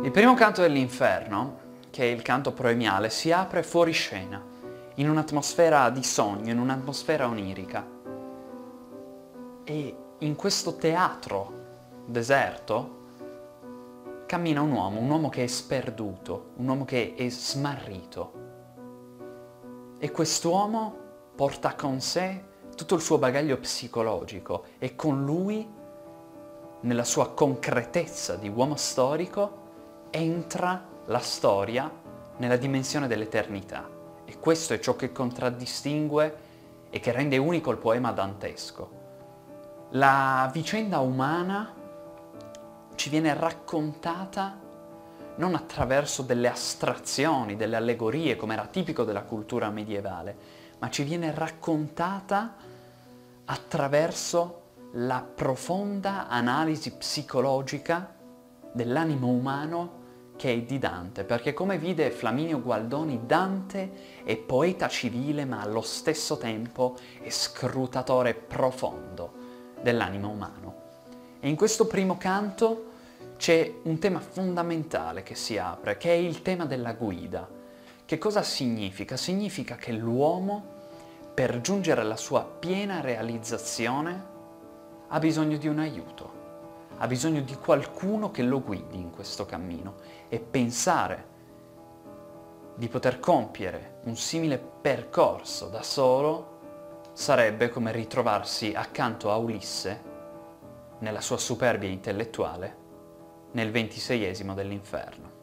Il primo canto dell'Inferno, che è il canto proemiale, si apre fuori scena, in un'atmosfera di sogno, in un'atmosfera onirica. E in questo teatro deserto cammina un uomo che è sperduto, un uomo che è smarrito. E quest'uomo porta con sé tutto il suo bagaglio psicologico e con lui, nella sua concretezza di uomo storico, entra la storia nella dimensione dell'eternità. E questo è ciò che contraddistingue e che rende unico il poema dantesco. La vicenda umana ci viene raccontata non attraverso delle astrazioni, delle allegorie, come era tipico della cultura medievale, ma ci viene raccontata attraverso la profonda analisi psicologica dell'animo umano che è di Dante, perché come vide Flaminio Gualdoni, Dante è poeta civile ma allo stesso tempo è scrutatore profondo dell'animo umano. E in questo primo canto c'è un tema fondamentale che si apre, che è il tema della guida. Che cosa significa? Significa che l'uomo, per giungere alla sua piena realizzazione, ha bisogno di un aiuto, ha bisogno di qualcuno che lo guidi in questo cammino, e pensare di poter compiere un simile percorso da solo sarebbe come ritrovarsi accanto a Ulisse nella sua superbia intellettuale nel 26esimo dell'Inferno.